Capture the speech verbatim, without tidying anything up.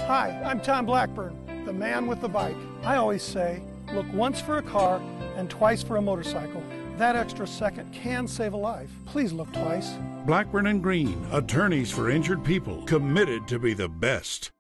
Hi, I'm Tom Blackburn, the man with the bike. I always say, look once for a car and twice for a motorcycle. That extra second can save a life. Please look twice. Blackburn and Green, attorneys for injured people, committed to be the best.